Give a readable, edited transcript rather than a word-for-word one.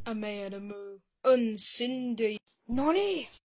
A man a moo. Un sin de. Nani?